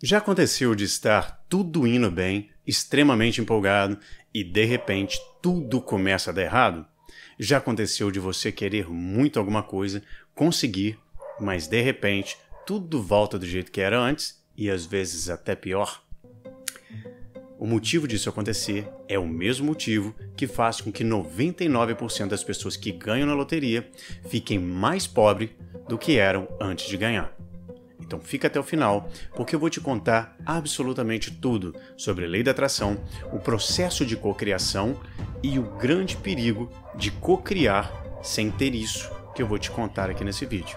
Já aconteceu de estar tudo indo bem, extremamente empolgado, e de repente tudo começa a dar errado? Já aconteceu de você querer muito alguma coisa, conseguir, mas de repente tudo volta do jeito que era antes e às vezes até pior? O motivo disso acontecer é o mesmo motivo que faz com que 99% das pessoas que ganham na loteria fiquem mais pobres do que eram antes de ganhar. Então fica até o final, porque eu vou te contar absolutamente tudo sobre a lei da atração, o processo de cocriação e o grande perigo de cocriar sem ter isso que eu vou te contar aqui nesse vídeo.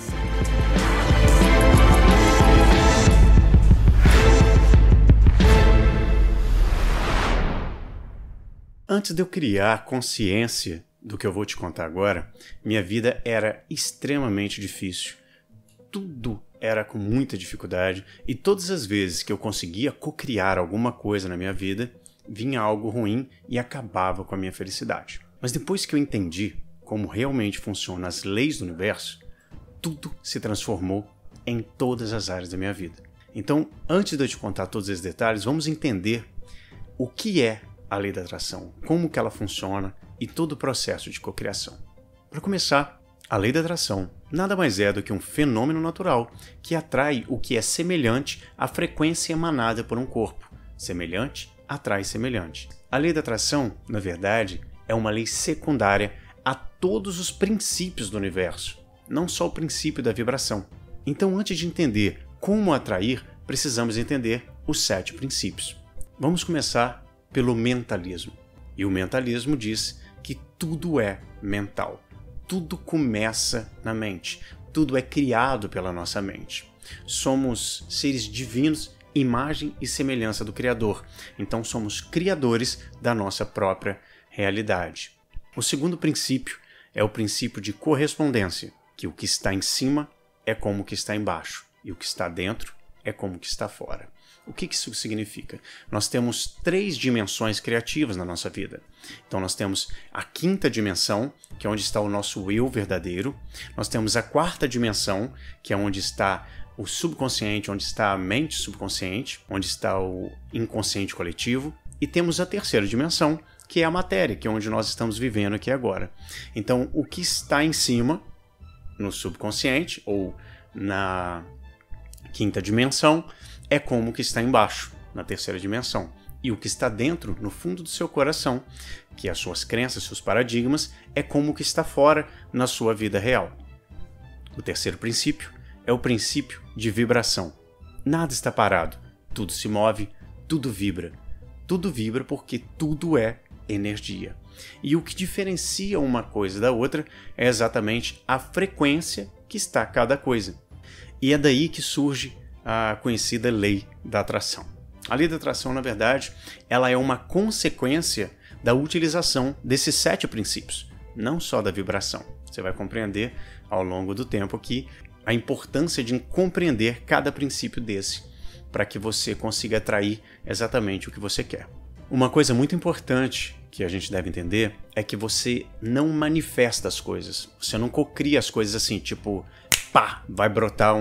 Antes de eu criar consciência do que eu vou te contar agora, minha vida era extremamente difícil. Tudo era com muita dificuldade e todas as vezes que eu conseguia cocriar alguma coisa na minha vida, vinha algo ruim e acabava com a minha felicidade. Mas depois que eu entendi como realmente funcionam as leis do universo, tudo se transformou em todas as áreas da minha vida. Então, antes de eu te contar todos esses detalhes, vamos entender o que é a lei da atração, como que ela funciona e todo o processo de cocriação. Para começar, a lei da atração nada mais é do que um fenômeno natural que atrai o que é semelhante à frequência emanada por um corpo. Semelhante atrai semelhante. A lei da atração, na verdade, é uma lei secundária a todos os princípios do universo, não só o princípio da vibração. Então, antes de entender como atrair, precisamos entender os 7 princípios. Vamos começar pelo mentalismo. E o mentalismo diz que tudo é mental. Tudo começa na mente. Tudo é criado pela nossa mente. Somos seres divinos, imagem e semelhança do Criador. Então somos criadores da nossa própria realidade. O segundo princípio é o princípio de correspondência, que o que está em cima é como o que está embaixo e o que está dentro é como o que está fora. O que isso significa? Nós temos 3 dimensões criativas na nossa vida. Então nós temos a 5ª dimensão, que é onde está o nosso eu verdadeiro. Nós temos a 4ª dimensão, que é onde está o subconsciente, onde está a mente subconsciente, onde está o inconsciente coletivo. E temos a 3ª dimensão, que é a matéria, que é onde nós estamos vivendo aqui agora. Então o que está em cima, no subconsciente, ou na 5ª dimensão, é como o que está embaixo, na 3ª dimensão. E o que está dentro, no fundo do seu coração, que é as suas crenças, seus paradigmas, é como o que está fora na sua vida real. O 3º princípio é o princípio de vibração. Nada está parado, tudo se move, tudo vibra. Tudo vibra porque tudo é energia. E o que diferencia uma coisa da outra é exatamente a frequência que está cada coisa. E é daí que surge a conhecida lei da atração. A lei da atração, na verdade, ela é uma consequência da utilização desses 7 princípios, não só da vibração. Você vai compreender ao longo do tempo aqui a importância de compreender cada princípio desse, para que você consiga atrair exatamente o que você quer. Uma coisa muito importante que a gente deve entender é que você não manifesta as coisas. Você não cocria as coisas assim, tipo, pá, vai brotar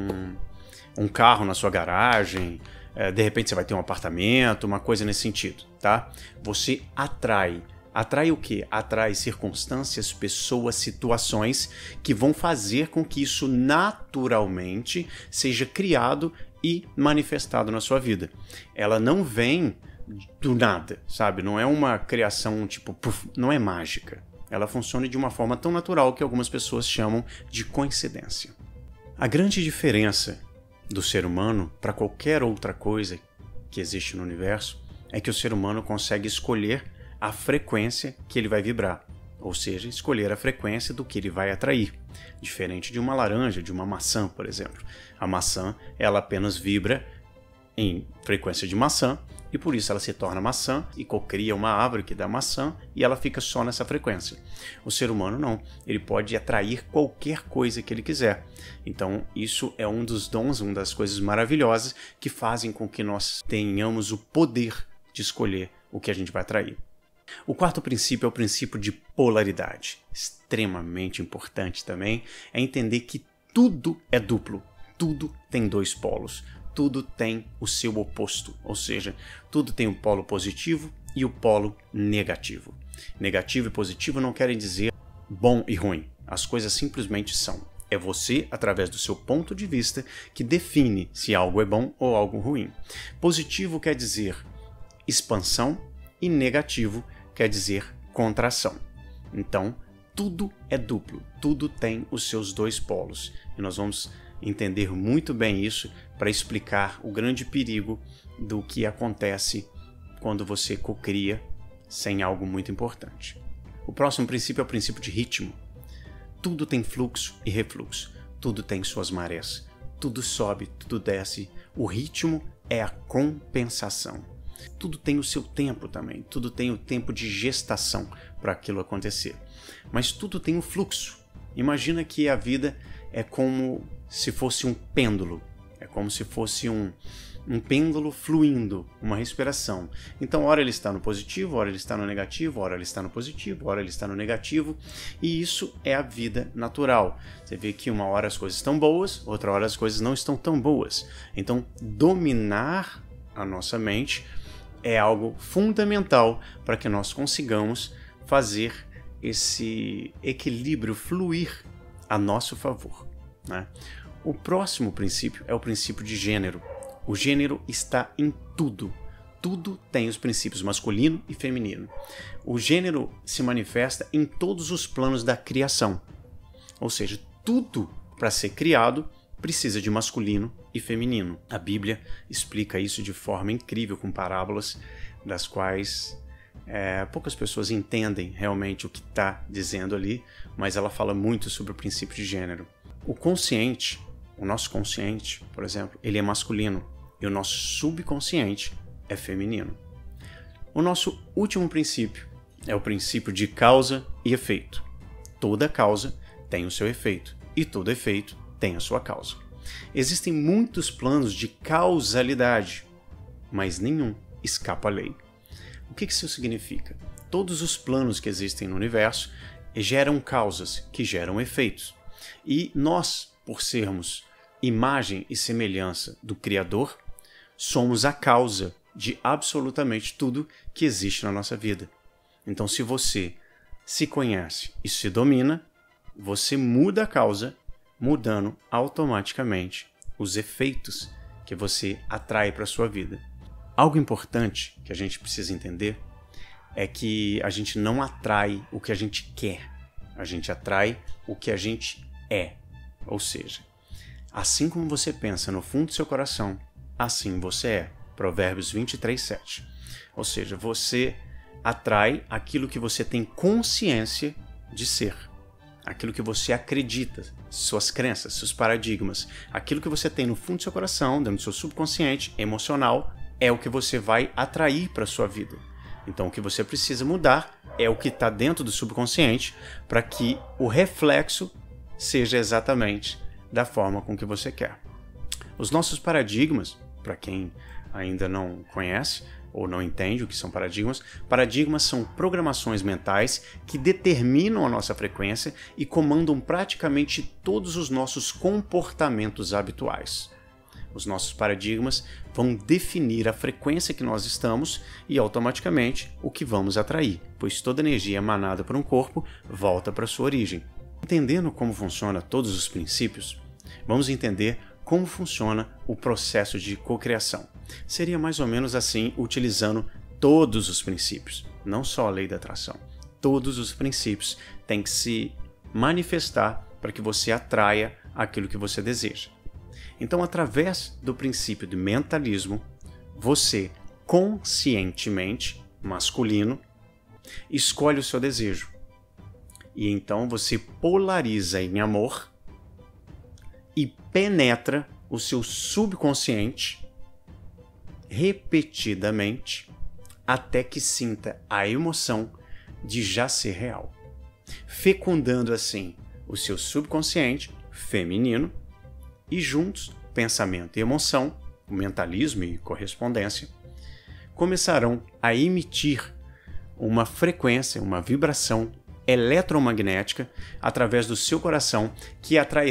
um carro na sua garagem, de repente você vai ter um apartamento, uma coisa nesse sentido, tá? Você atrai. Atrai o quê? Atrai circunstâncias, pessoas, situações que vão fazer com que isso naturalmente seja criado e manifestado na sua vida. Ela não vem do nada, sabe? Não é uma criação tipo, puff, não é mágica. Ela funciona de uma forma tão natural que algumas pessoas chamam de coincidência. A grande diferença do ser humano para qualquer outra coisa que existe no universo é que o ser humano consegue escolher a frequência que ele vai vibrar, ou seja, escolher a frequência do que ele vai atrair, diferente de uma laranja, de uma maçã, por exemplo. A maçã, ela apenas vibra em frequência de maçã e por isso ela se torna maçã e cocria uma árvore que dá maçã e ela fica só nessa frequência. O ser humano não, ele pode atrair qualquer coisa que ele quiser. Então isso é um dos dons, uma das coisas maravilhosas que fazem com que nós tenhamos o poder de escolher o que a gente vai atrair. O 4º princípio é o princípio de polaridade. Extremamente importante também é entender que tudo é duplo, tudo tem 2 polos. tudo tem o seu oposto, ou seja, tudo tem o polo positivo e o polo negativo. Negativo e positivo não querem dizer bom e ruim, as coisas simplesmente são. É você, através do seu ponto de vista, que define se algo é bom ou algo ruim. Positivo quer dizer expansão e negativo quer dizer contração. Então, tudo é duplo, tudo tem os seus dois polos. E nós vamos entender muito bem isso para explicar o grande perigo do que acontece quando você cocria sem algo muito importante. O próximo princípio é o princípio de ritmo. Tudo tem fluxo e refluxo, tudo tem suas marés, tudo sobe, tudo desce. O ritmo é a compensação. Tudo tem o seu tempo também, tudo tem o tempo de gestação para aquilo acontecer. Mas tudo tem um fluxo. Imagina que a vida é como se fosse um pêndulo, é como se fosse um pêndulo fluindo, uma respiração. Então, ora ele está no positivo, ora ele está no negativo, ora ele está no positivo, ora ele está no negativo, e isso é a vida natural. Você vê que uma hora as coisas estão boas, outra hora as coisas não estão tão boas. Então, dominar a nossa mente é algo fundamental para que nós consigamos fazer esse equilíbrio fluir a nosso favor, né? O próximo princípio é o princípio de gênero. O gênero está em tudo. Tudo tem os princípios masculino e feminino. O gênero se manifesta em todos os planos da criação. Ou seja, tudo para ser criado precisa de masculino e feminino. A Bíblia explica isso de forma incrível, com parábolas das quais poucas pessoas entendem realmente o que está dizendo ali, mas ela fala muito sobre o princípio de gênero. O consciente, o nosso consciente, por exemplo, ele é masculino e o nosso subconsciente é feminino. O nosso último princípio é o princípio de causa e efeito. Toda causa tem o seu efeito e todo efeito tem a sua causa. Existem muitos planos de causalidade, mas nenhum escapa à lei. O que isso significa? Todos os planos que existem no universo geram causas que geram efeitos. E nós, por sermos imagem e semelhança do Criador, somos a causa de absolutamente tudo que existe na nossa vida. Então, se você se conhece e se domina, você muda a causa, mudando automaticamente os efeitos que você atrai para a sua vida. Algo importante que a gente precisa entender é que a gente não atrai o que a gente quer, a gente atrai o que a gente é. Ou seja, assim como você pensa no fundo do seu coração, assim você é. Provérbios 23:7. Ou seja, você atrai aquilo que você tem consciência de ser. Aquilo que você acredita, suas crenças, seus paradigmas. Aquilo que você tem no fundo do seu coração, dentro do seu subconsciente, emocional, é o que você vai atrair para a sua vida. Então, o que você precisa mudar é o que está dentro do subconsciente para que o reflexo seja exatamente da forma com que você quer. Os nossos paradigmas, para quem ainda não conhece ou não entende o que são paradigmas, paradigmas são programações mentais que determinam a nossa frequência e comandam praticamente todos os nossos comportamentos habituais. Os nossos paradigmas vão definir a frequência que nós estamos e automaticamente o que vamos atrair, pois toda energia emanada por um corpo volta para sua origem. Entendendo como funciona todos os princípios, vamos entender como funciona o processo de cocriação. Seria mais ou menos assim, utilizando todos os princípios, não só a lei da atração. Todos os princípios têm que se manifestar para que você atraia aquilo que você deseja. Então, através do princípio de mentalismo, você conscientemente, masculino, escolhe o seu desejo. E então você polariza em amor e penetra o seu subconsciente repetidamente até que sinta a emoção de já ser real, fecundando assim o seu subconsciente feminino e juntos, pensamento e emoção, o mentalismo e correspondência, começarão a emitir uma frequência, uma vibração eletromagnética através do seu coração que atrairá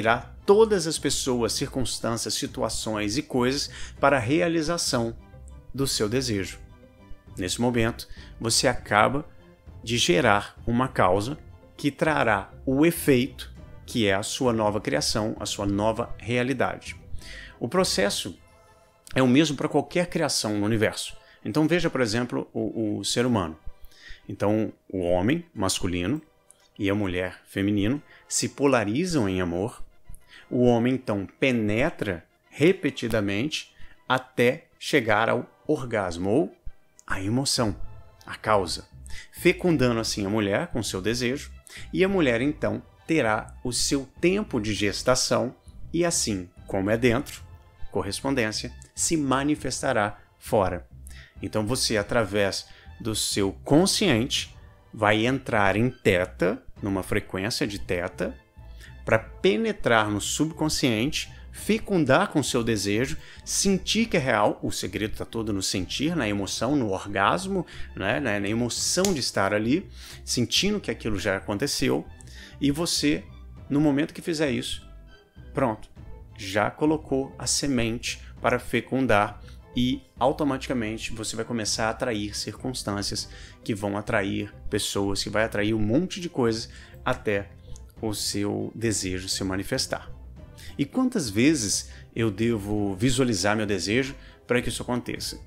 todas as pessoas, circunstâncias, situações e coisas para a realização do seu desejo. Nesse momento, você acaba de gerar uma causa que trará o efeito, que é a sua nova criação, a sua nova realidade. O processo é o mesmo para qualquer criação no universo. Então veja, por exemplo, o ser humano. Então o homem masculino e a mulher feminino se polarizam em amor. O homem então penetra repetidamente até chegar ao orgasmo ou à emoção, a causa, fecundando assim a mulher com seu desejo, e a mulher então terá o seu tempo de gestação e assim como é dentro, correspondência, se manifestará fora. Então você, através do seu consciente, vai entrar em teta, numa frequência de teta, para penetrar no subconsciente, fecundar com seu desejo, sentir que é real. O segredo está todo no sentir, na emoção, no orgasmo, né? Na emoção de estar ali, sentindo que aquilo já aconteceu. E você, no momento que fizer isso, pronto, já colocou a semente para fecundar e automaticamente você vai começar a atrair circunstâncias que vão atrair pessoas, que vai atrair um monte de coisas até o seu desejo se manifestar. E quantas vezes eu devo visualizar meu desejo para que isso aconteça?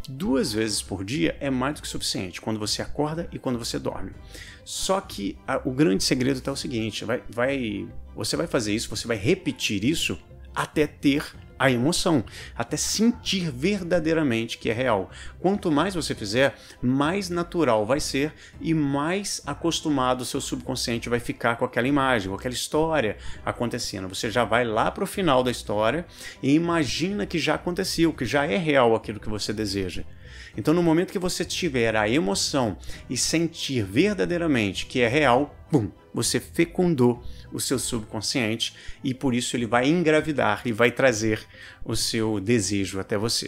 2 vezes por dia é mais do que suficiente, quando você acorda e quando você dorme. Só que o grande segredo está o seguinte, você vai fazer isso, você vai repetir isso até ter a emoção, até sentir verdadeiramente que é real. Quanto mais você fizer, mais natural vai ser e mais acostumado o seu subconsciente vai ficar com aquela imagem, com aquela história acontecendo. Você já vai lá para o final da história e imagina que já aconteceu, que já é real aquilo que você deseja. Então, no momento que você tiver a emoção e sentir verdadeiramente que é real, pum, você fecundou o seu subconsciente e por isso ele vai engravidar e vai trazer o seu desejo até você.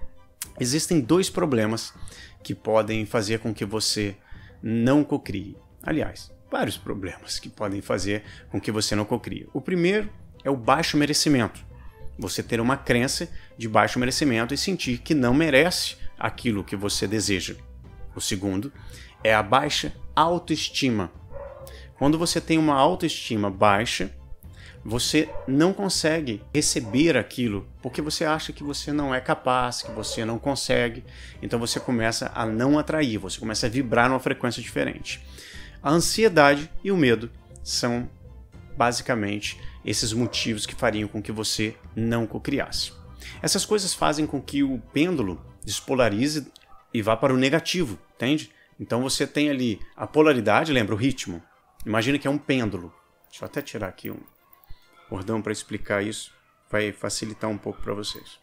Existem 2 problemas que podem fazer com que você não cocrie. Aliás, vários problemas que podem fazer com que você não cocrie. O primeiro é o baixo merecimento. Você ter uma crença de baixo merecimento e sentir que não merece aquilo que você deseja. O segundo é a baixa autoestima. Quando você tem uma autoestima baixa, você não consegue receber aquilo porque você acha que você não é capaz, que você não consegue. Então você começa a não atrair, você começa a vibrar numa frequência diferente. A ansiedade e o medo são basicamente esses motivos que fariam com que você não cocriasse. Essas coisas fazem com que o pêndulo despolarize e vá para o negativo, entende? Então você tem ali a polaridade, lembra o ritmo? Imagina que é um pêndulo. Deixa eu até tirar aqui um bordão para explicar isso, vai facilitar um pouco para vocês.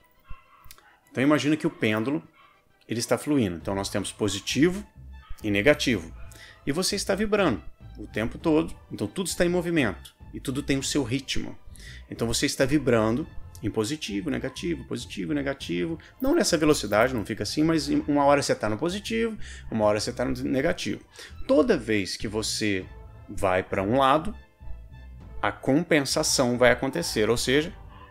Então imagina que o pêndulo ele está fluindo. Então nós temos positivo e negativo. E você está vibrando o tempo todo. Então tudo está em movimento e tudo tem o seu ritmo. Então você está vibrando em positivo, negativo. Não nessa velocidade, não fica assim, mas uma hora você está no positivo, uma hora você está no negativo. Toda vez que você vai para um lado, a compensação vai acontecer, ou seja,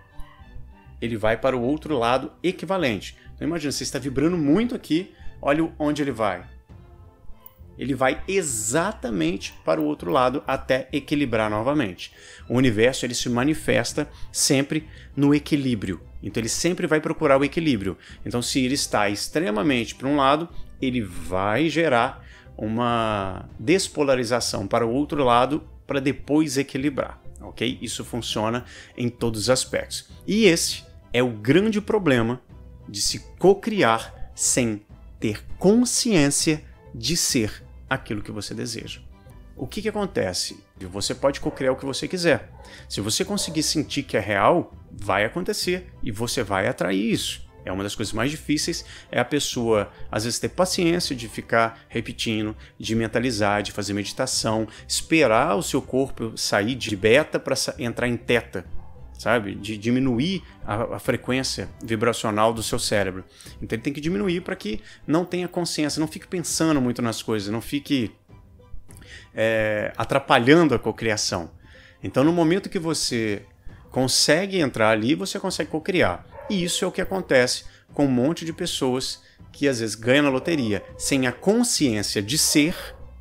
ele vai para o outro lado equivalente. Então imagina, você está vibrando muito aqui, olha onde ele vai. Ele vai exatamente para o outro lado até equilibrar novamente. O universo ele se manifesta sempre no equilíbrio. Então ele sempre vai procurar o equilíbrio. Então se ele está extremamente para um lado, ele vai gerar uma despolarização para o outro lado para depois equilibrar. Ok? Isso funciona em todos os aspectos. E esse é o grande problema de se cocriar sem ter consciência de ser aquilo que você deseja. O que acontece? Você pode cocriar o que você quiser. Se você conseguir sentir que é real, vai acontecer e você vai atrair isso. É uma das coisas mais difíceis, é a pessoa, às vezes, ter paciência de ficar repetindo, de mentalizar, de fazer meditação, esperar o seu corpo sair de beta para entrar em teta, sabe? De diminuir a frequência vibracional do seu cérebro. Então ele tem que diminuir para que não tenha consciência, não fique pensando muito nas coisas, não fique atrapalhando a cocriação. Então no momento que você consegue entrar ali e você consegue cocriar. E isso é o que acontece com um monte de pessoas que às vezes ganham na loteria. Sem a consciência de ser,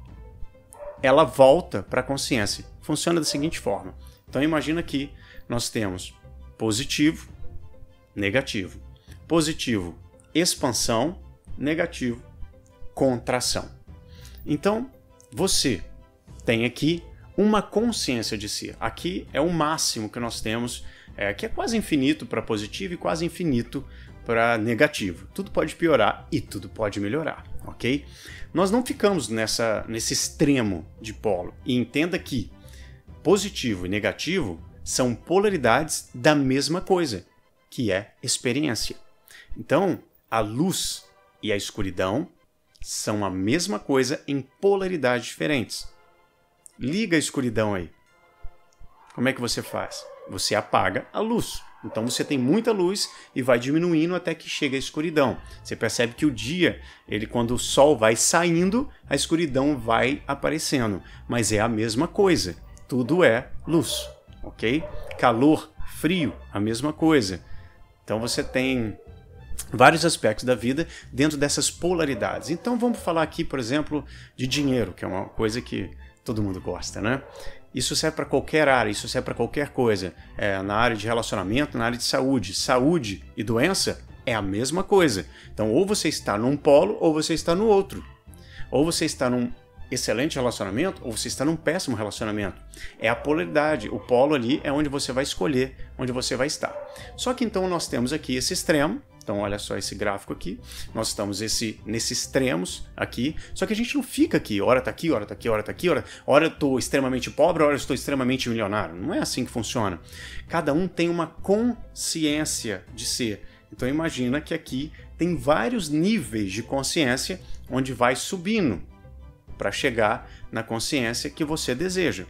ela volta para a consciência. Funciona da seguinte forma. Então imagina que nós temos positivo, negativo. Positivo, expansão. Negativo, contração. Então, você tem aqui uma consciência de si. Aqui é o máximo que nós temos, que é quase infinito para positivo e quase infinito para negativo. Tudo pode piorar e tudo pode melhorar, ok? Nós não ficamos nesse extremo de polo. E entenda que positivo e negativo são polaridades da mesma coisa, que é experiência. Então, a luz e a escuridão são a mesma coisa em polaridades diferentes. Liga a escuridão aí. Como é que você faz? Você apaga a luz. Então você tem muita luz e vai diminuindo até que chega a escuridão. Você percebe que o dia, quando o sol vai saindo, a escuridão vai aparecendo. Mas é a mesma coisa. Tudo é luz, ok? Calor, frio, a mesma coisa. Então você tem vários aspectos da vida dentro dessas polaridades. Então vamos falar aqui, por exemplo, de dinheiro, que é uma coisa que todo mundo gosta, né? Isso serve para qualquer área, isso serve para qualquer coisa. Na área de relacionamento, na área de saúde. Saúde e doença é a mesma coisa. Então ou você está num polo ou você está no outro. Ou você está num excelente relacionamento ou você está num péssimo relacionamento. É a polaridade. O polo ali é onde você vai escolher, onde você vai estar. Só que então nós temos aqui esse extremo. Então olha só esse gráfico aqui, nós estamos nesses extremos aqui, só que a gente não fica aqui, hora tá aqui, hora tá aqui, hora tá aqui, hora eu estou extremamente pobre, hora eu estou extremamente milionário. Não é assim que funciona. Cada um tem uma consciência de ser. Então imagina que aqui tem vários níveis de consciência onde vai subindo para chegar na consciência que você deseja.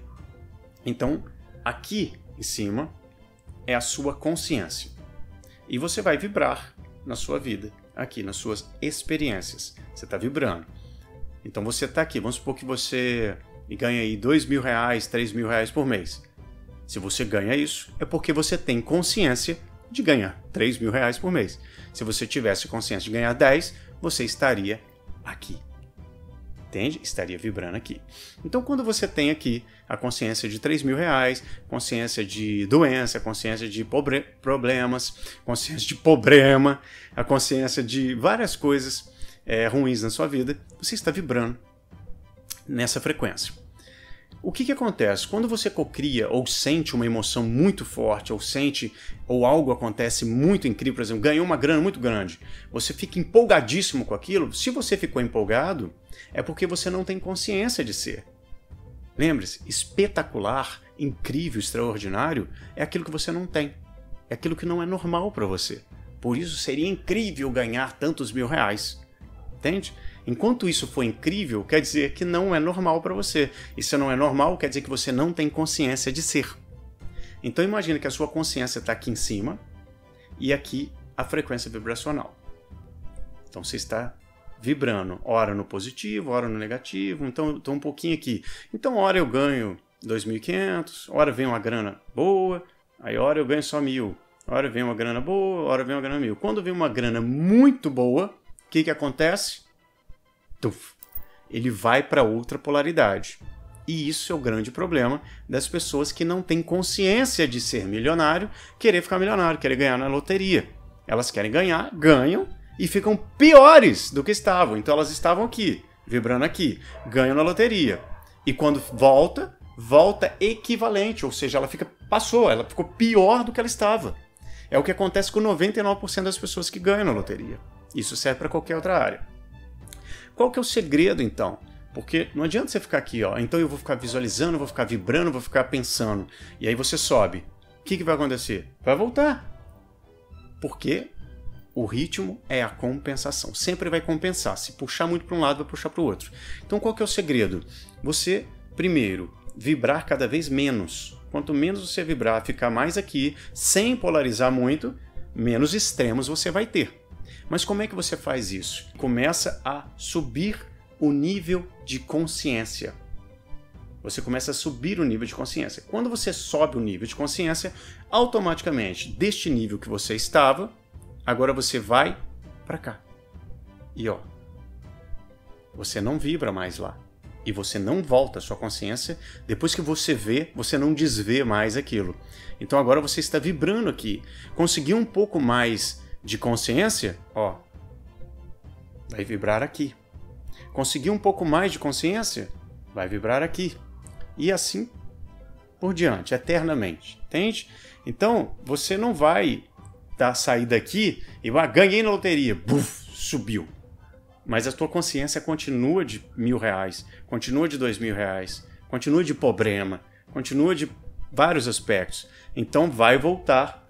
Então aqui em cima é a sua consciência. E você vai vibrar na sua vida, aqui, nas suas experiências. Você está vibrando. Então você está aqui, vamos supor que você ganha aí R$2.000, R$3.000 por mês. Se você ganha isso, é porque você tem consciência de ganhar R$3.000 por mês. Se você tivesse consciência de ganhar 10, você estaria aqui. Entende? Estaria vibrando aqui. Então, quando você tem aqui a consciência de R$3.000, consciência de doença, consciência de problemas, consciência de problema, a consciência de várias coisas ruins na sua vida, você está vibrando nessa frequência. O que acontece? Quando você cocria ou sente uma emoção muito forte, ou algo acontece muito incrível, por exemplo, ganhou uma grana muito grande, você fica empolgadíssimo com aquilo. Se você ficou empolgado, é porque você não tem consciência de ser. Lembre-se, espetacular, incrível, extraordinário é aquilo que você não tem. É aquilo que não é normal para você. Por isso seria incrível ganhar tantos R$1.000. Entende? Enquanto isso for incrível, quer dizer que não é normal para você. E se não é normal, quer dizer que você não tem consciência de ser. Então imagine que a sua consciência está aqui em cima e aqui a frequência vibracional. Então você está vibrando, ora no positivo, ora no negativo, então estou um pouquinho aqui. Então ora eu ganho 2.500, ora vem uma grana boa, aí ora eu ganho só 1.000, ora vem uma grana boa, ora vem uma grana 1.000. Quando vem uma grana muito boa, o que acontece? Ele vai para outra polaridade. E isso é o grande problema das pessoas que não têm consciência de ser milionário, querer ficar milionário, querer ganhar na loteria. Elas querem ganhar, ganham e ficam piores do que estavam. Então elas estavam aqui, vibrando aqui, ganham na loteria. E quando volta equivalente, ou seja, ela ficou pior do que ela estava. É o que acontece com 99% das pessoas que ganham na loteria. Isso serve para qualquer outra área. Qual que é o segredo, então? Porque não adianta você ficar aqui, ó. Então eu vou ficar visualizando, vou ficar vibrando, vou ficar pensando. E aí você sobe. O que vai acontecer? Vai voltar. Porque o ritmo é a compensação. Sempre vai compensar. Se puxar muito para um lado, vai puxar para o outro. Então qual que é o segredo? Você, primeiro, vibrar cada vez menos. Quanto menos você vibrar, ficar mais aqui, sem polarizar muito, menos extremos você vai ter. Mas como é que você faz isso? Começa a subir o nível de consciência. Você começa a subir o nível de consciência. Quando você sobe o nível de consciência, automaticamente, deste nível que você estava, agora você vai para cá. E ó, você não vibra mais lá. E você não volta à sua consciência. Depois que você vê, você não desvê mais aquilo. Então agora você está vibrando aqui. Conseguiu um pouco mais de consciência? Ó, vai vibrar aqui. Conseguiu um pouco mais de consciência? Vai vibrar aqui. E assim por diante, eternamente. Entende? Então você não vai sair daqui e ganhei na loteria. Buf, subiu. Mas a tua consciência continua de R$1.000, continua de R$2.000, continua de problema, continua de vários aspectos. Então vai voltar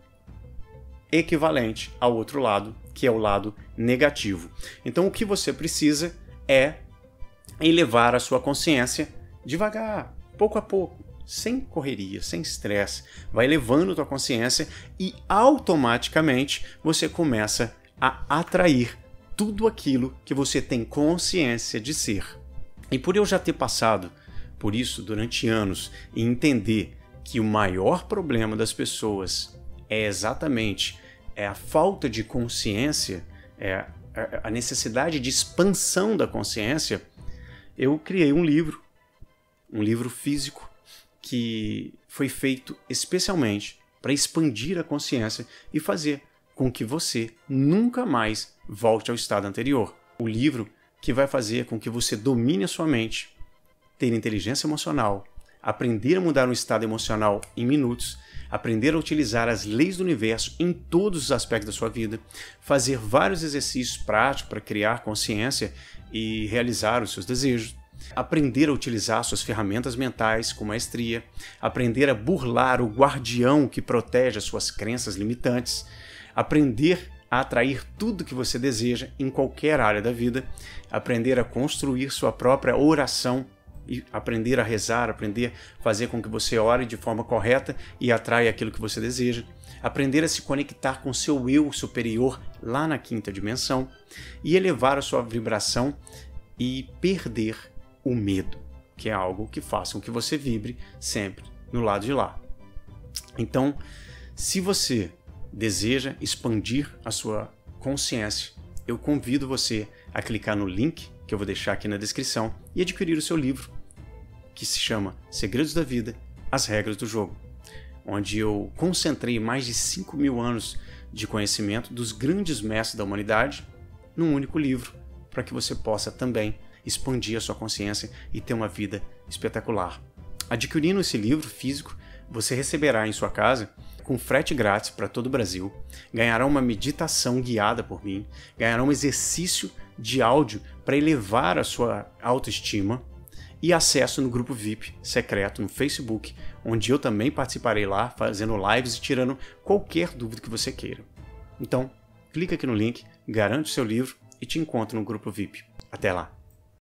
equivalente ao outro lado, que é o lado negativo. Então o que você precisa é elevar a sua consciência devagar, pouco a pouco, sem correria, sem estresse. Vai elevando a tua consciência e automaticamente você começa a atrair tudo aquilo que você tem consciência de ser. E por eu já ter passado por isso durante anos e entender que o maior problema das pessoas é exatamente a falta de consciência, a necessidade de expansão da consciência, eu criei um livro físico que foi feito especialmente para expandir a consciência e fazer com que você nunca mais volte ao estado anterior. O livro que vai fazer com que você domine a sua mente, ter inteligência emocional, aprender a mudar um estado emocional em minutos, aprender a utilizar as leis do universo em todos os aspectos da sua vida, fazer vários exercícios práticos para criar consciência e realizar os seus desejos, aprender a utilizar suas ferramentas mentais com maestria, aprender a burlar o guardião que protege as suas crenças limitantes, aprender a atrair tudo que você deseja em qualquer área da vida, aprender a construir sua própria oração e aprender a rezar, aprender a fazer com que você ore de forma correta e atraia aquilo que você deseja, aprender a se conectar com seu eu superior lá na quinta dimensão e elevar a sua vibração e perder o medo, que é algo que faça com que você vibre sempre no lado de lá. Então, se você deseja expandir a sua consciência, eu convido você a clicar no link que eu vou deixar aqui na descrição e adquirir o seu livro, que se chama Segredos da Vida, As Regras do Jogo, onde eu concentrei mais de 5.000 anos de conhecimento dos grandes mestres da humanidade num único livro, para que você possa também expandir a sua consciência e ter uma vida espetacular. Adquirindo esse livro físico, você receberá em sua casa, com frete grátis para todo o Brasil, ganhará uma meditação guiada por mim, ganhará um exercício de áudio para elevar a sua autoestima e acesso no grupo VIP secreto no Facebook, onde eu também participarei lá, fazendo lives e tirando qualquer dúvida que você queira. Então, clica aqui no link, garante o seu livro e te encontro no grupo VIP. Até lá!